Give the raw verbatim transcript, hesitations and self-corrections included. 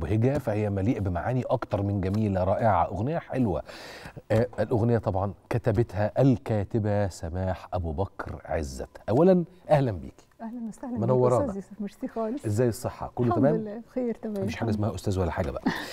مبهجة، فهي مليئة بمعاني أكتر من جميلة رائعة، أغنية حلوة. آه الأغنية طبعا كتبتها الكاتبة سماح أبو بكر عزت. أولا أهلا بيكي. اهلا وسهلا منورانا. بيك استاذ يوسف، ميرسي خالص. ازاي الصحة؟ كله تمام؟ الحمد لله بخير تمام. مفيش حاجة اسمها أستاذ ولا حاجة بقى.